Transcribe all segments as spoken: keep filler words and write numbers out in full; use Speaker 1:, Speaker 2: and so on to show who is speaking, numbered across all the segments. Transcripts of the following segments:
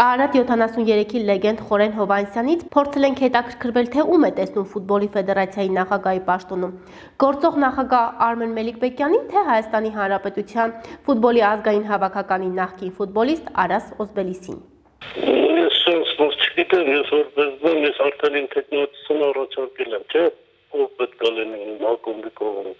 Speaker 1: Արարատ յոթանասուներեքի լեգենդ Խորեն Հովհաննիսյանից փորձել ենք հետաքրքրվել, թե ում է տեսնում ֆուտբոլի ֆեդերացիայի նախագահի պաշտոնում։ Գործող նախագահ Արմեն Մելիքբեկյանին, թե Հայաստանի Հանրապետության ֆուտբոլի ազգային հավաքականի նախկին ֆուտբոլիստ Արաս Օզբելիսին։
Speaker 2: Ես չգիտեմ, ես որպես բան, ես արդեն ինտեգրացիան առաջարկել եմ, չէ՞, ով պետք է լինի ակումբի կողմից։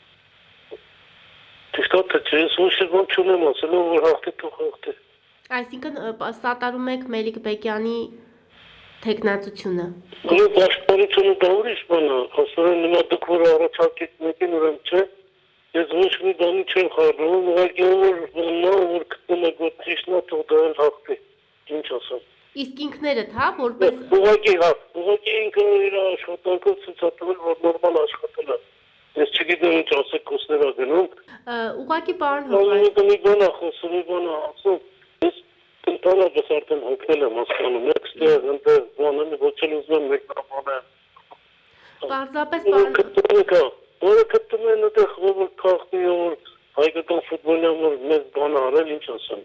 Speaker 2: Ճիշտ է, չէ՞, ես ոչ մի բան չունեմ ասել, որ հաղթի թող հաղթի։
Speaker 1: Այսինքն սատարում եք Մելիքբեկյանի թեկնածությունը։
Speaker 2: Ու պաշտպանությունը դա ուրիշ բան է, ասում են հիմա դուք որ առաջարկեք մեկին, ուրեմն չէ, ես ոչ մի բանի չեմ խառնում, ուղղակի որ բանն է, որ գտնում եք որ ճիշտն է, թող դա էլ հաղթի։ Ինչ ասեմ։
Speaker 1: Իսկ ինքներդ, հա, որպես
Speaker 2: ուղղակի հա, ուղղակի ինքը իր աշխատանքով ցույց է տվել, որ նորմալ աշխատել է։ Ես չգիտեմ ինչ ասեք կոսներ ա գնում։
Speaker 1: Ուղղակի պարոն Հովհաննիսյան։
Speaker 2: Մի բան է խոսում, մի բան է ասում։ Ես ընդհանրապես արդեն հոգնել եմ հասկանում, եկստեղ, ընդեղ, բանեմ, ոչ էլ ուզում եմ մեկնաբանել։
Speaker 1: Պարզապես պարոն
Speaker 2: որը գտնում են այդեղ որ քաղաքի որ հայկական ֆուտբոլի համար մեծ բան արել, ինչ ասեմ։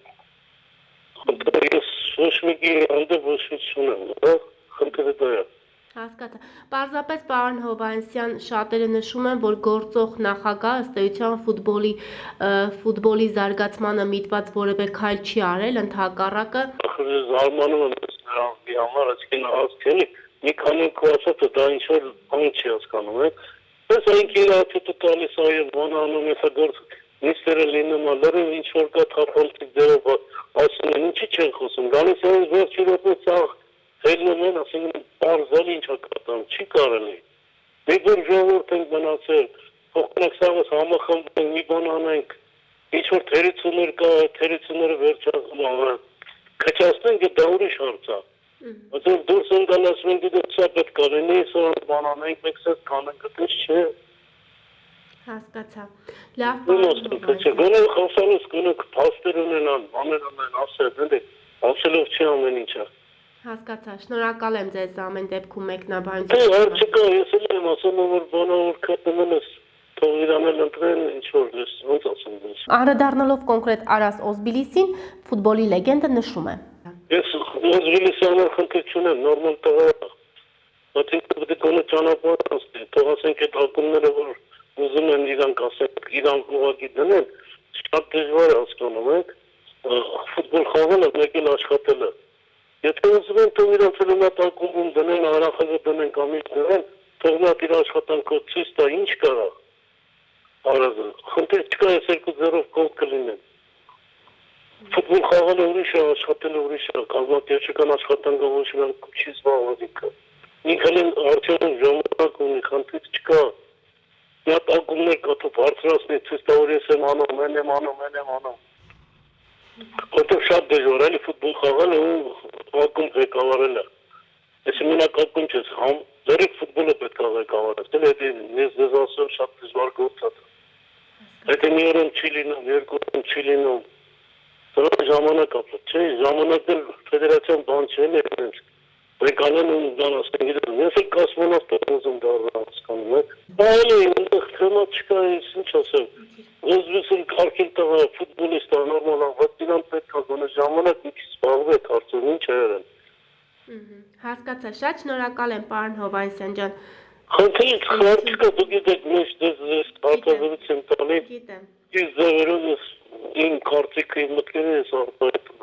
Speaker 2: Ես ոչ մեկի հանդեպ ոչ մի չունեմ, հա, խնդիրը դա է։
Speaker 1: Հասկացա։ Պարզապես պարոն Հովհաննիսյան, շատերը նշում են, որ գործող նախագահը ըստ էության ֆուտբոլի ֆուտբոլի զարգացմանը միտված որևէ քայլ չի արել, ընդհակառակը։
Speaker 2: Զարմանում եմ նրանքի համար, այսինքն հասկանի, մի քանի կողմից դա ինչ որ բան չի հասկանում, է։ Պես այնք իր աթյութը տալիս է եւ բան անում, եթե գործ նիստերը լինում է, լրիվ ինչ որ կա թափանցիկ դերով ասում են, ինչի չեն խոսում, գալիս են վերջի րոպե սաղ հելնում են, ասում են, պարզել ինչ է կատարում, չի կարելի։ Մենք որ ժողովուրդ ենք մնացել, փոխանակ սաղս համախմբենք, մի բան անենք, ինչ որ թերություններ կա, թերությունները վերջացնում, քչացնենք, դա ուրիշ հարց է։ Ոսում դուրս են գալ ասում են, դուք սա պետք է լինի, սա բան անենք, մենք սա կանենք, այդպես չէ։
Speaker 1: Հասկացա։ Լավ,
Speaker 2: գոնե խոսալուց գոնե փաստեր ունենան, բաներ ունեն, ասել, էլի, ասելով չի ամեն ինչը։
Speaker 1: Հասկացա, շնորհակալ եմ ձեզ ամեն դեպքում մեկնաբանություն։
Speaker 2: Դե հարց չկա, ես էլ եմ ասում, որ բանը որ գտնում ես, թող իրան էլ ընտրեն, ինչ որ ես, ոնց ասում ես։
Speaker 1: Անդրադառնալով կոնկրետ Արաս Օզբելիսին, ֆուտբոլի լեգենդը նշում է։
Speaker 2: Ես Օզբելիսի համար խնդիր չունեմ, նորմալ տղա է։ Բայց ինքը պետք է գոնե ճանապարհ անցնի, թող ասենք այդ ակումբները, որ ուզում են իրանք ասենք, իրանք ուղղակի դնեն, շատ դժվար է հասկանում եք, ֆուտբոլ խաղալը մեկին աշխատելը։ Եթե ուզում են թող իրանք ֆիլմատ ակումբում դնեն, արախը դնեն կամ ինչ դնեն, թող նա իր աշխատանքով ցույց տա ինչ կարա։ Արազը, խնդիր չկա, ես երկու ձեռով կողմ կլինեն։ Ֆուտբոլ խաղալը ուրիշ է, աշխատելը ուրիշ է, կազմակերպչական աշխատանքը ոչ մի չի զբաղված ինքը։ Ինքն էլ արդյունքում ժամանակ ունի, խնդիր չկա։ Մի հատ ակումբներ կա, թող բարձրացնի, ցույց տա, որ ես եմ անում, են եմ անում, են եմ անում։ Որտեղ շատ դժվար է ֆուտբոլ խաղալը ու ակումբ ղեկավարելը։ Ես մենակ ակումբ չես, համ դեռ ֆուտբոլը պետք է ղեկավարել, ես դες ասում շատ դժվար գործ է։ Եթե մի օր չի լինում, երկու օր չի լինում, դրա ժամանակ է, չէ՞, ժամանակը ֆեդերացիան բան չէ, էլի Բրեկանեն ու բան ասեն, գիտեմ, ես էլ կասմոնավտ ուզում դառնալ հասկանում եք։ Այլ այնտեղ թեմա չկա, ինչ ասեմ։ Օզբելիսին քարքել տղա ֆուտբոլիստ է, նորմալ է, բայց իրան պետք է գոնե ժամանակ մի քիչ զբաղվեք, արդյոք ինչ է եղել։
Speaker 1: Հասկացա, շատ շնորհակալ եմ, պարոն Հովհաննիսյան ջան։
Speaker 2: Խնդրից հարց չկա, դուք գիտեք, մեջ դες հարտադրություն տալի։
Speaker 1: Գիտեմ։
Speaker 2: Ես ձևերով իմ կարծիքը, իմ մտքերը ես արտահայտում